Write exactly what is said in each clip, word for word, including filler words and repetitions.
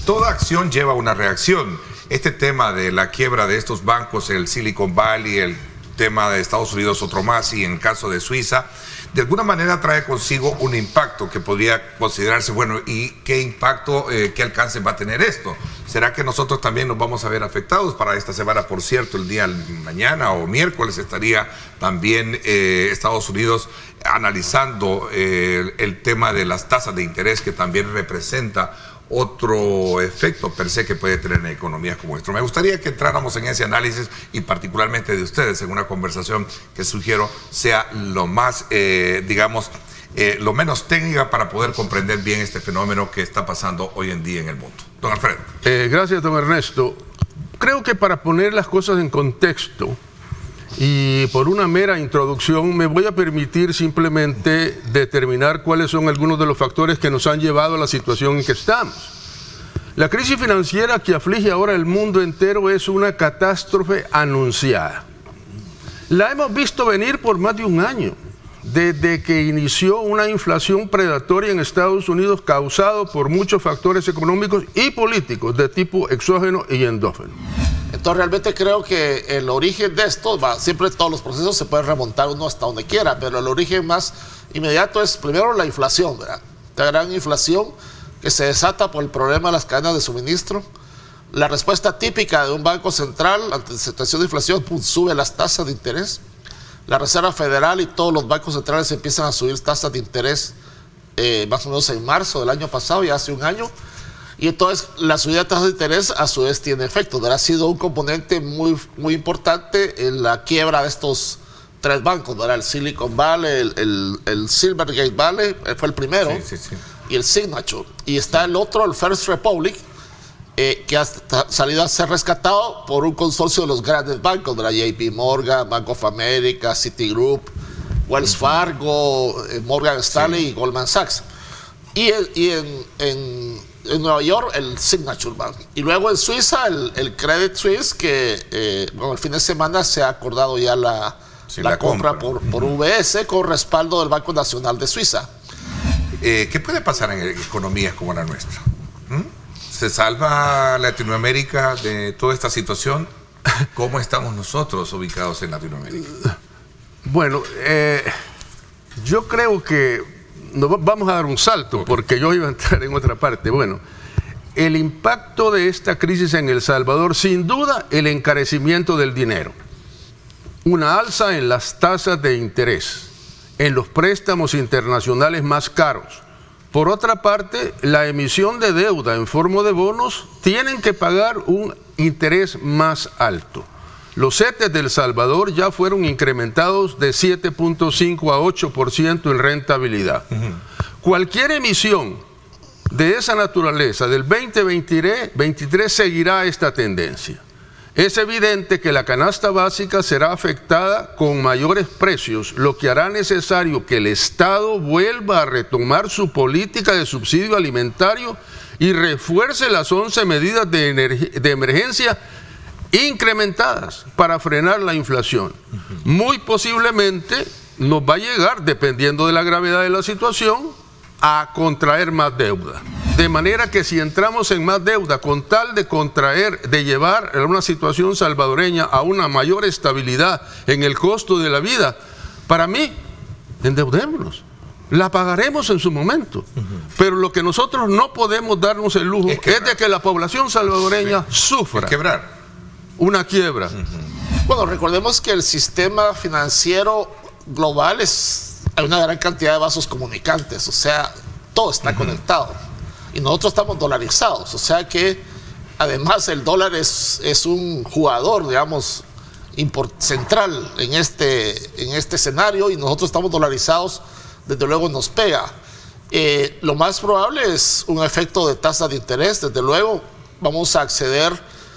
toda acción lleva una reacción. Este tema de la quiebra de estos bancos, el Silicon Valley, el tema de Estados Unidos otro más y en el caso de Suiza, de alguna manera trae consigo un impacto que podría considerarse, bueno, ¿y qué impacto, eh, qué alcance va a tener esto? ¿Será que nosotros también nos vamos a ver afectados? Para esta semana, por cierto, el día mañana o miércoles estaría también eh, Estados Unidos analizando eh, el tema de las tasas de interés, que también representa otro efecto per se que puede tener en economías como esta. Me gustaría que entráramos en ese análisis y particularmente de ustedes en una conversación que sugiero sea lo más, eh, digamos, eh, lo menos técnica para poder comprender bien este fenómeno que está pasando hoy en día en el mundo. Don Alfredo. Eh, gracias, don Ernesto. Creo que para poner las cosas en contexto y por una mera introducción me voy a permitir simplemente determinar cuáles son algunos de los factores que nos han llevado a la situación en que estamos. La crisis financiera que aflige ahora el mundo entero es una catástrofe anunciada. La hemos visto venir por más de un año, desde que inició una inflación predatoria en Estados Unidos causado por muchos factores económicos y políticos de tipo exógeno y endógeno. Entonces realmente creo que el origen de esto, va, siempre todos los procesos se pueden remontar uno hasta donde quiera, pero el origen más inmediato es primero la inflación, ¿verdad? La gran inflación que se desata por el problema de las cadenas de suministro. La respuesta típica de un banco central ante la situación de inflación, pues, sube las tasas de interés. La Reserva Federal y todos los bancos centrales empiezan a subir tasas de interés eh, más o menos en marzo del año pasado, ya hace un año. Y entonces la subida de tasas de interés a su vez tiene efecto. Ha sido un componente muy, muy importante en la quiebra de estos tres bancos, ¿verdad? El Silicon Valley, el, el, el Silvergate Valley, fue el primero, sí, sí, sí. Y el Signature. Y está el otro, el First Republic, eh, que ha salido a ser rescatado por un consorcio de los grandes bancos, ¿verdad? J P Morgan, Bank of America, Citigroup, Wells Fargo, eh, Morgan Stanley, sí, y Goldman Sachs. Y, y en... en en Nueva York el Signature Bank, y luego en Suiza el, el Credit Suisse, que eh, bueno, el fin de semana se ha acordado ya la, sí, la, la compra, compra por, por uh-huh. U B S con respaldo del Banco Nacional de Suiza. Eh, ¿Qué puede pasar en economías como la nuestra? ¿Mm? ¿Se salva Latinoamérica de toda esta situación? ¿Cómo estamos nosotros ubicados en Latinoamérica? Bueno, eh, yo creo que nos vamos a dar un salto, porque yo iba a entrar en otra parte. Bueno, el impacto de esta crisis en El Salvador, sin duda, el encarecimiento del dinero, una alza en las tasas de interés, en los préstamos internacionales más caros. Por otra parte, la emisión de deuda en forma de bonos tienen que pagar un interés más alto. Los CETES de El Salvador ya fueron incrementados de siete punto cinco a ocho por ciento en rentabilidad. Uh-huh. Cualquier emisión de esa naturaleza del veinte veintitrés seguirá esta tendencia. Es evidente que la canasta básica será afectada con mayores precios, lo que hará necesario que el Estado vuelva a retomar su política de subsidio alimentario y refuerce las once medidas de, de emergencia incrementadas para frenar la inflación. Uh-huh. Muy posiblemente nos va a llegar, dependiendo de la gravedad de la situación, a contraer más deuda. De manera que si entramos en más deuda con tal de contraer, de llevar a una situación salvadoreña a una mayor estabilidad en el costo de la vida, para mí, endeudémonos. La pagaremos en su momento. Uh-huh. Pero lo que nosotros no podemos darnos el lujo es, es de que la población salvadoreña sí. sufra. Es quebrar. Una quiebra. Uh-huh. Bueno, recordemos que el sistema financiero global es, hay una gran cantidad de vasos comunicantes, o sea, todo está uh-huh. conectado. Y nosotros estamos dolarizados, o sea que además el dólar es, es un jugador, digamos, import, central en este, en este escenario, y nosotros estamos dolarizados, desde luego nos pega. Eh, lo más probable es un efecto de tasa de interés, desde luego vamos a acceder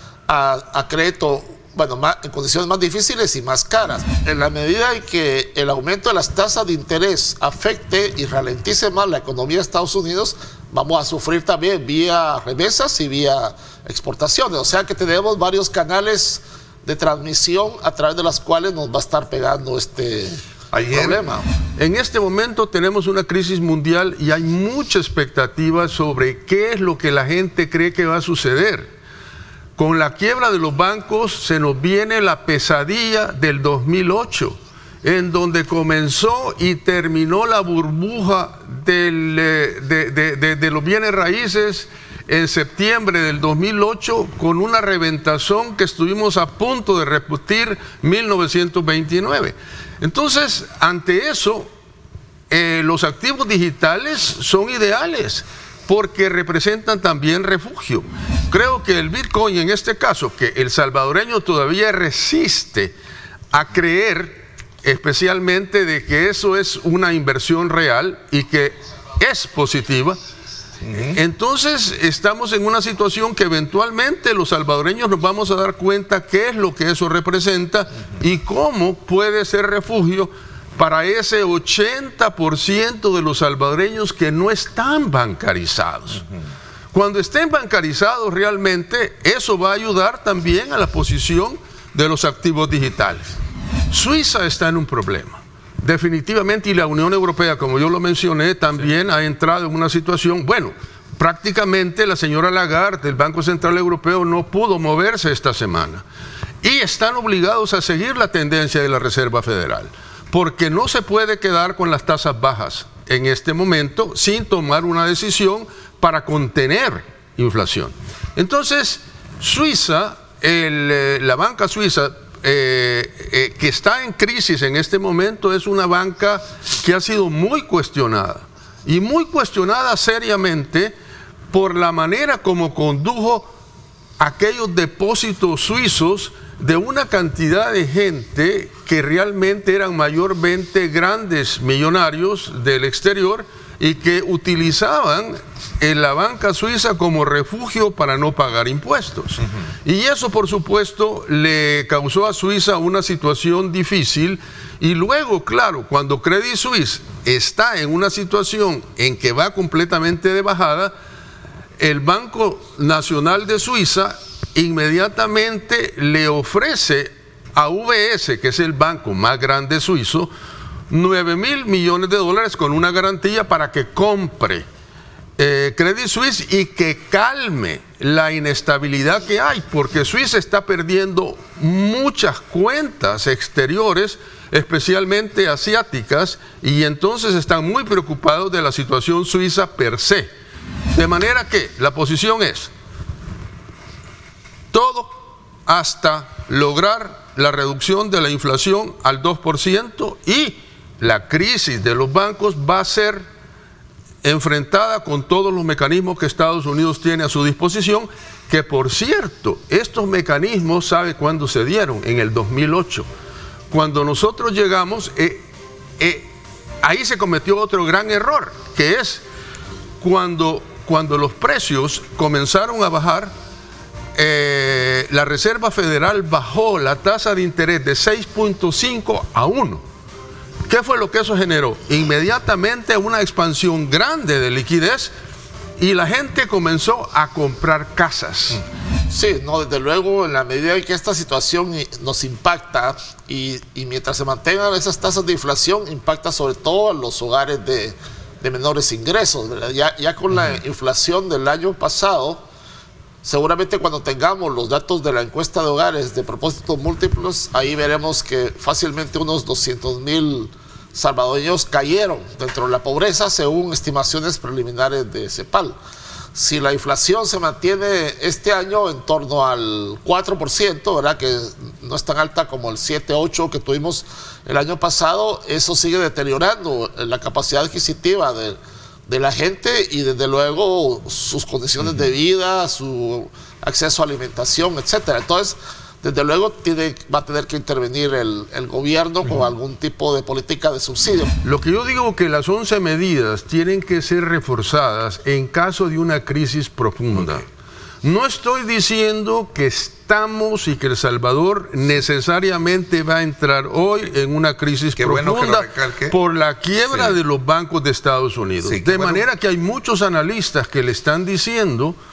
A, a crédito, bueno, más, en condiciones más difíciles y más caras. En la medida en que el aumento de las tasas de interés afecte y ralentice más la economía de Estados Unidos, vamos a sufrir también vía remesas y vía exportaciones. O sea que tenemos varios canales de transmisión a través de las cuales nos va a estar pegando este... Ayer, problema. En este momento tenemos una crisis mundial y hay mucha expectativa sobre qué es lo que la gente cree que va a suceder. Con la quiebra de los bancos se nos viene la pesadilla del dos mil ocho, en donde comenzó y terminó la burbuja del, de, de, de, de los bienes raíces en septiembre del dos mil ocho, con una reventazón que estuvimos a punto de repetir mil novecientos veintinueve. Entonces, ante eso, eh, los activos digitales son ideales porque representan también refugio. Creo que el Bitcoin, en este caso, que el salvadoreño todavía resiste a creer, especialmente de que eso es una inversión real y que es positiva. Entonces estamos en una situación que eventualmente los salvadoreños nos vamos a dar cuenta qué es lo que eso representa y cómo puede ser refugio para ese ochenta por ciento de los salvadoreños que no están bancarizados. Cuando estén bancarizados realmente, eso va a ayudar también a la posición de los activos digitales. Suiza está en un problema. Definitivamente, y la Unión Europea, como yo lo mencioné, también sí ha entrado en una situación, bueno, prácticamente la señora Lagarde del Banco Central Europeo no pudo moverse esta semana. Y están obligados a seguir la tendencia de la Reserva Federal, porque no se puede quedar con las tasas bajas en este momento sin tomar una decisión para contener inflación. Entonces, Suiza, el, eh, la banca suiza, Eh, eh, que está en crisis en este momento, es una banca que ha sido muy cuestionada y muy cuestionada seriamente por la manera como condujo aquellos depósitos suizos de una cantidad de gente que realmente eran mayormente grandes millonarios del exterior y que utilizaban en la banca suiza como refugio para no pagar impuestos. Uh-huh. Y eso, por supuesto, le causó a Suiza una situación difícil. Y luego, claro, cuando Credit Suisse está en una situación en que va completamente de bajada, el Banco Nacional de Suiza inmediatamente le ofrece a U B S, que es el banco más grande suizo, nueve mil millones de dólares con una garantía para que compre eh, Credit Suisse y que calme la inestabilidad que hay, porque Suiza está perdiendo muchas cuentas exteriores, especialmente asiáticas, y entonces están muy preocupados de la situación suiza per se. De manera que la posición es todo hasta lograr la reducción de la inflación al dos por ciento, y la crisis de los bancos va a ser enfrentada con todos los mecanismos que Estados Unidos tiene a su disposición, que por cierto, estos mecanismos, ¿sabe cuándo se dieron? En el dos mil ocho. Cuando nosotros llegamos, eh, eh, ahí se cometió otro gran error, que es cuando, cuando los precios comenzaron a bajar, eh, la Reserva Federal bajó la tasa de interés de seis punto cinco a uno. ¿Qué fue lo que eso generó? Inmediatamente una expansión grande de liquidez y la gente comenzó a comprar casas. Sí, no, desde luego, en la medida en que esta situación nos impacta y, y mientras se mantengan esas tasas de inflación, impacta sobre todo a los hogares de, de menores ingresos. Ya, ya con la inflación del año pasado, seguramente cuando tengamos los datos de la encuesta de hogares de propósitos múltiplos, ahí veremos que fácilmente unos doscientos mil salvadoreños cayeron dentro de la pobreza, según estimaciones preliminares de CEPAL. Si la inflación se mantiene este año en torno al cuatro por ciento, ¿verdad?, que no es tan alta como el siete ocho que tuvimos el año pasado, eso sigue deteriorando la capacidad adquisitiva de, de la gente y desde luego sus condiciones uh-huh. de vida, su acceso a alimentación, etcétera. Entonces, desde luego tiene, va a tener que intervenir el, el gobierno uh-huh. con algún tipo de política de subsidio. Lo que yo digo es que las once medidas tienen que ser reforzadas en caso de una crisis profunda. Okay. No estoy diciendo que estamos y que El Salvador necesariamente va a entrar hoy en una crisis Qué profunda bueno por la quiebra sí. de los bancos de Estados Unidos. Sí, de bueno. manera que hay muchos analistas que le están diciendo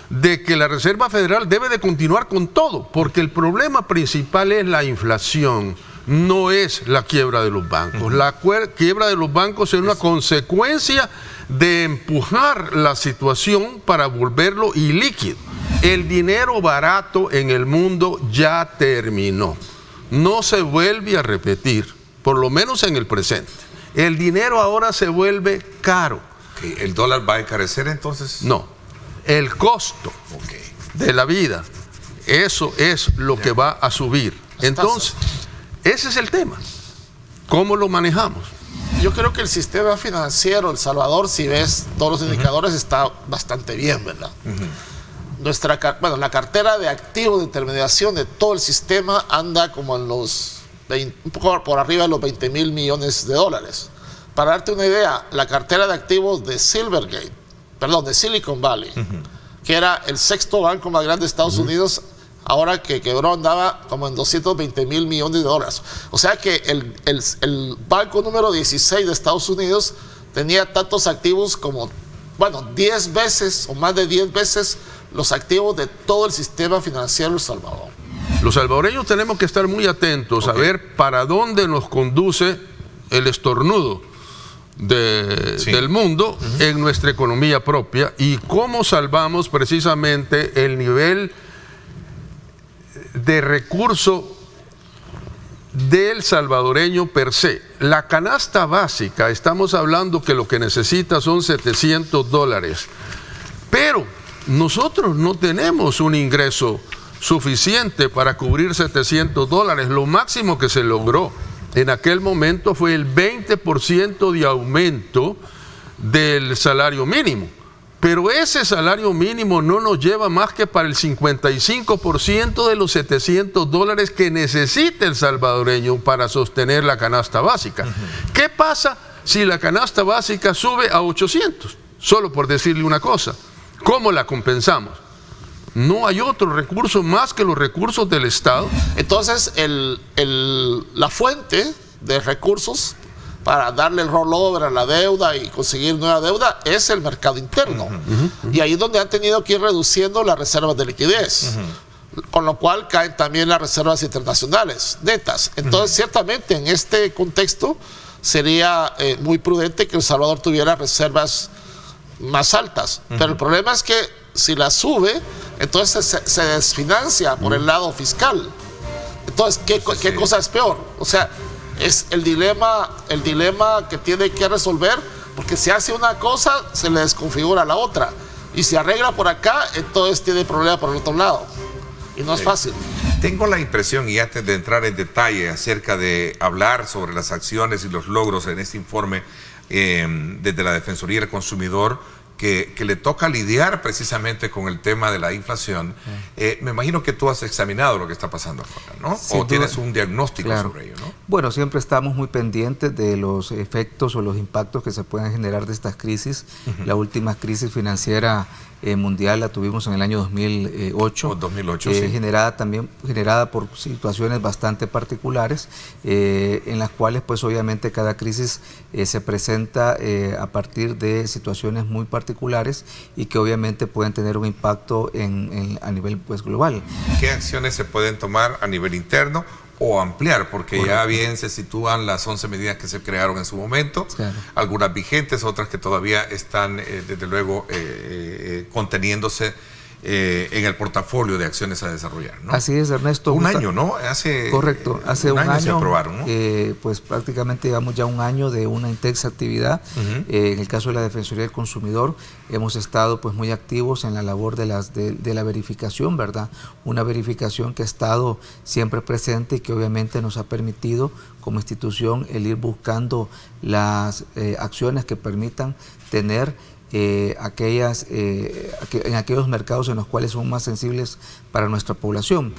de que la Reserva Federal debe de continuar con todo, porque el problema principal es la inflación, no es la quiebra de los bancos. La quiebra de los bancos es una consecuencia de empujar la situación para volverlo ilíquido. El dinero barato en el mundo ya terminó, no se vuelve a repetir, por lo menos en el presente. El dinero ahora se vuelve caro. Okay. ¿El dólar va a encarecer entonces? No, el costo okay. de la vida, eso es lo yeah. que va a subir. Entonces, ese es el tema. ¿Cómo lo manejamos? Yo creo que el sistema financiero, El Salvador, si ves todos los indicadores, uh-huh. está bastante bien, ¿verdad? Uh-huh. Nuestra, bueno, la cartera de activos de intermediación de todo el sistema anda como en los veinte, un poco por arriba de los veinte mil millones de dólares. Para darte una idea, la cartera de activos de Silvergate, perdón, de Silicon Valley, uh-huh. que era el sexto banco más grande de Estados uh-huh. Unidos, ahora que quebró andaba como en doscientos veinte mil millones de dólares. O sea que el, el, el banco número dieciséis de Estados Unidos tenía tantos activos como, bueno, diez veces o más de diez veces los activos de todo el sistema financiero de El Salvador. Los salvadoreños tenemos que estar muy atentos okay. a ver para dónde nos conduce el estornudo de, sí. del mundo uh-huh. en nuestra economía propia y cómo salvamos precisamente el nivel de recurso del salvadoreño per se. La canasta básica, estamos hablando que lo que necesita son setecientos dólares, pero nosotros no tenemos un ingreso suficiente para cubrir setecientos dólares. Lo máximo que se logró en aquel momento fue el veinte por ciento de aumento del salario mínimo. Pero ese salario mínimo no nos lleva más que para el cincuenta y cinco por ciento de los setecientos dólares que necesita el salvadoreño para sostener la canasta básica. Uh-huh. ¿Qué pasa si la canasta básica sube a ochocientos? Solo por decirle una cosa. ¿Cómo la compensamos? No hay otro recurso más que los recursos del Estado. Entonces, el, el, la fuente de recursos para darle el rollover a la deuda y conseguir nueva deuda es el mercado interno. Uh-huh, uh-huh. Y ahí es donde han tenido que ir reduciendo las reservas de liquidez, uh-huh. con lo cual caen también las reservas internacionales netas. Entonces, uh-huh. ciertamente en este contexto sería eh, muy prudente que El Salvador tuviera reservas más altas. Uh-huh. Pero el problema es que si las sube, entonces se, se desfinancia por uh-huh. el lado fiscal. Entonces, ¿qué, sí. ¿qué cosa es peor? O sea, es el dilema, el dilema que tiene que resolver, porque si hace una cosa, se le desconfigura la otra. Y si arregla por acá, entonces tiene problema por el otro lado. Y no es fácil. Tengo la impresión, y antes de entrar en detalle acerca de hablar sobre las acciones y los logros en este informe eh, desde la Defensoría del Consumidor, Que, que le toca lidiar precisamente con el tema de la inflación, eh, me imagino que tú has examinado lo que está pasando afuera, ¿no? Sin o duda. Tienes un diagnóstico claro. sobre ello, ¿no? Bueno, siempre estamos muy pendientes de los efectos o los impactos que se pueden generar de estas crisis. Uh-huh. La última crisis financiera eh, mundial la tuvimos en el año dos mil ocho. O dos mil ocho, eh, sí. Generada también, generada por situaciones bastante particulares, eh, en las cuales pues obviamente cada crisis eh, se presenta eh, a partir de situaciones muy particulares y que obviamente pueden tener un impacto en, en, a nivel pues global. ¿Qué acciones se pueden tomar a nivel interno o ampliar? Porque Correcto. Ya bien se sitúan las once medidas que se crearon en su momento, claro. algunas vigentes, otras que todavía están eh, desde luego eh, eh, conteniéndose Eh, en el portafolio de acciones a desarrollar, ¿no? Así es, Ernesto. Un año, ¿no? Hace, Correcto, hace un, un año, año se aprobaron, ¿no? Eh, pues prácticamente llevamos ya un año de una intensa actividad. Uh-huh. eh, en el caso de la Defensoría del Consumidor, hemos estado pues muy activos en la labor de, las, de, de la verificación, ¿verdad? Una verificación que ha estado siempre presente y que obviamente nos ha permitido como institución el ir buscando las eh, acciones que permitan tener Eh, aquellas, eh, aqu en aquellos mercados en los cuales son más sensibles para nuestra población.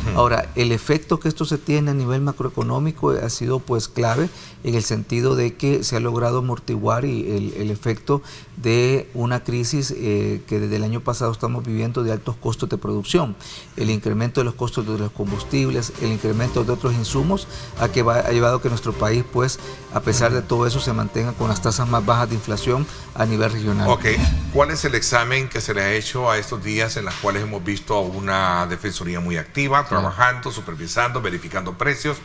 Uh-huh. Ahora, el efecto que esto se tiene a nivel macroeconómico ha sido pues clave en el sentido de que se ha logrado amortiguar y el, el efecto de una crisis eh, que desde el año pasado estamos viviendo de altos costos de producción. El incremento de los costos de los combustibles, el incremento de otros insumos a que va, ha llevado a que nuestro país pues a pesar de todo eso se mantenga con las tasas más bajas de inflación a nivel regional. Ok, ¿cuál es el examen que se le ha hecho a estos días en los cuales hemos visto a una defensoría muy activa, trabajando, supervisando, verificando precios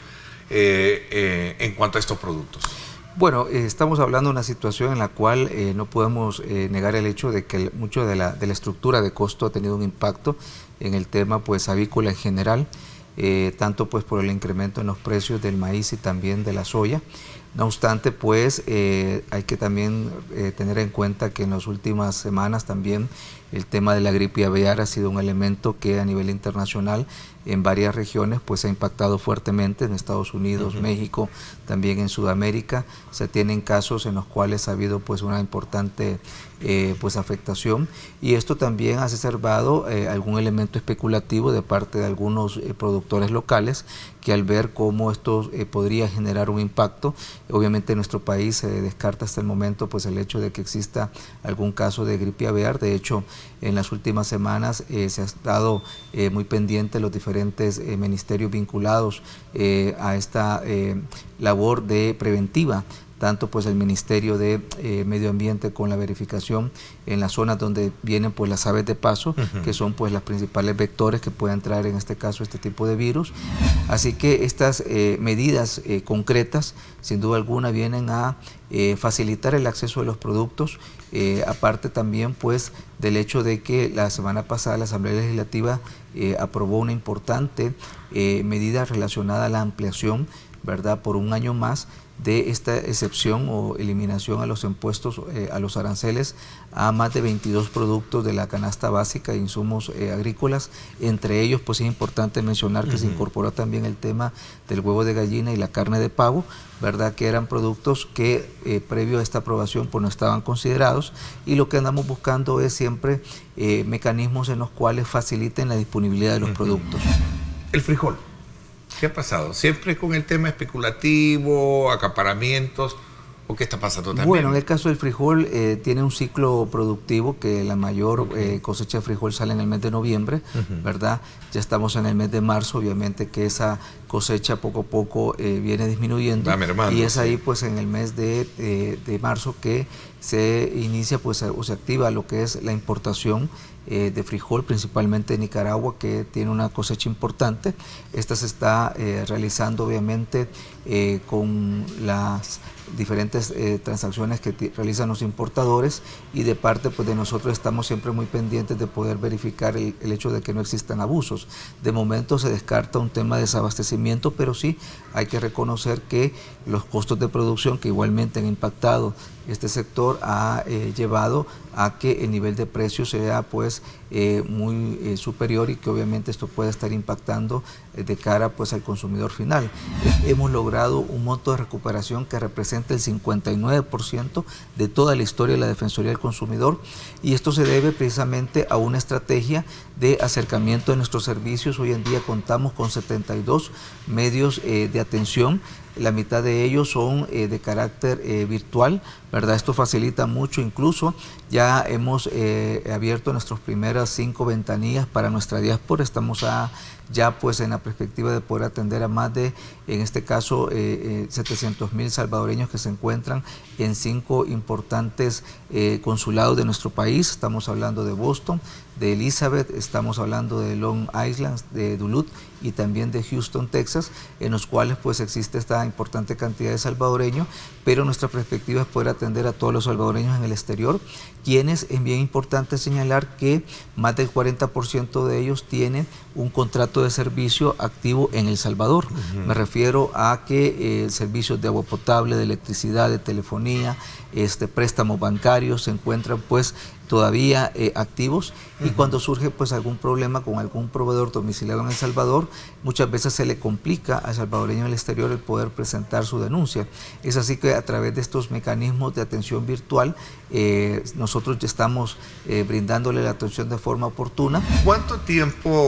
eh, eh, en cuanto a estos productos? Bueno, eh, estamos hablando de una situación en la cual eh, no podemos eh, negar el hecho de que mucho de la, de la estructura de costo ha tenido un impacto en el tema pues avícola en general, eh, tanto pues por el incremento en los precios del maíz y también de la soya. No obstante, pues eh, hay que también eh, tener en cuenta que en las últimas semanas también el tema de la gripe aviar ha sido un elemento que a nivel internacional en varias regiones pues ha impactado fuertemente en Estados Unidos, uh-huh. México, también en Sudamérica. Se tienen casos en los cuales ha habido pues una importante eh, pues afectación y esto también ha exacerbado eh, algún elemento especulativo de parte de algunos eh, productores locales que al ver cómo esto eh, podría generar un impacto, obviamente en nuestro país se eh, descarta hasta el momento pues el hecho de que exista algún caso de gripe aviar. De hecho, en las últimas semanas eh, se ha estado eh, muy pendiente los diferentes eh, ministerios vinculados eh, a esta eh, labor de preventiva, tanto pues el Ministerio de eh, Medio Ambiente con la verificación en las zonas donde vienen pues las aves de paso, uh-huh. que son pues las principales vectores que pueden traer en este caso este tipo de virus. Así que estas eh, medidas eh, concretas sin duda alguna vienen a eh, facilitar el acceso de los productos, eh, aparte también pues del hecho de que la semana pasada la Asamblea Legislativa eh, aprobó una importante eh, medida relacionada a la ampliación, ¿verdad?, por un año más de esta excepción o eliminación a los impuestos, eh, a los aranceles a más de veintidós productos de la canasta básica de insumos eh, agrícolas. Entre ellos pues es importante mencionar que uh-huh. se incorporó también el tema del huevo de gallina y la carne de pavo, ¿verdad?, que eran productos que eh, previo a esta aprobación pues no estaban considerados, y lo que andamos buscando es siempre eh, mecanismos en los cuales faciliten la disponibilidad de los uh-huh. productos. El frijol, ¿qué ha pasado? ¿Siempre con el tema especulativo, acaparamientos, o qué está pasando también? Bueno, en el caso del frijol eh, tiene un ciclo productivo que la mayor eh, cosecha de frijol sale en el mes de noviembre, uh-huh. ¿verdad? Ya estamos en el mes de marzo, obviamente que esa cosecha poco a poco eh, viene disminuyendo, mermando, y es ahí pues en el mes de, eh, de marzo que se inicia pues o se activa lo que es la importación eh, de frijol, principalmente de Nicaragua, que tiene una cosecha importante. Esta se está eh, realizando obviamente eh, con las diferentes eh, transacciones que realizan los importadores, y de parte pues de nosotros estamos siempre muy pendientes de poder verificar el, el hecho de que no existan abusos. De momento se descarta un tema de desabastecimiento, pero sí hay que reconocer que los costos de producción que igualmente han impactado este sector ha eh, llevado a que el nivel de precios sea pues eh, muy eh, superior, y que obviamente esto puede estar impactando eh, de cara pues al consumidor final. Eh, hemos logrado un monto de recuperación que representa el cincuenta y nueve por ciento de toda la historia de la Defensoría del Consumidor, y esto se debe precisamente a una estrategia de acercamiento de nuestros servicios. Hoy en día contamos con setenta y dos medios eh, de atención. La mitad de ellos son eh, de carácter eh, virtual, ¿verdad? Esto facilita mucho. Incluso ya hemos eh, abierto nuestras primeras cinco ventanillas para nuestra diáspora. Estamos a, ya pues en la perspectiva de poder atender a más de, en este caso, eh, eh, setecientos mil salvadoreños que se encuentran en cinco importantes eh, consulados de nuestro país. Estamos hablando de Boston, de Elizabeth, estamos hablando de Long Island, de Duluth y también de Houston, Texas, en los cuales pues existe esta importante cantidad de salvadoreños, pero nuestra perspectiva es poder atender a todos los salvadoreños en el exterior, quienes es bien importante señalar que más del cuarenta por ciento de ellos tienen un contrato de servicio activo en El Salvador. Uh-huh. Me refiero a que eh, servicios de agua potable, de electricidad, de telefonía, este, préstamos bancarios se encuentran pues todavía eh, activos, y uh-huh. cuando surge pues algún problema con algún proveedor domiciliado en El Salvador, muchas veces se le complica al salvadoreño en el exterior el poder presentar su denuncia. Es así que a través de estos mecanismos de atención virtual eh, nosotros ya estamos eh, brindándole la atención de forma oportuna. ¿Cuánto tiempo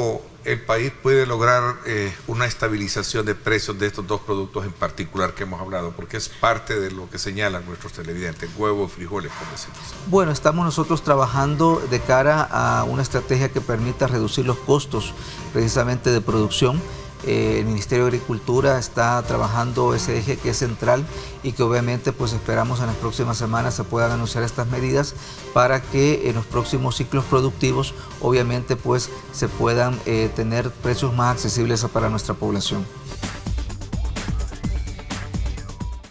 el país puede lograr eh, una estabilización de precios de estos dos productos en particular que hemos hablado? Porque es parte de lo que señalan nuestros televidentes, huevos, frijoles, por decirlo así. Bueno, estamos nosotros trabajando de cara a una estrategia que permita reducir los costos precisamente de producción. Eh, el Ministerio de Agricultura está trabajando ese eje que es central y que obviamente pues esperamos en las próximas semanas se puedan anunciar estas medidas para que en los próximos ciclos productivos obviamente pues se puedan eh, tener precios más accesibles para nuestra población.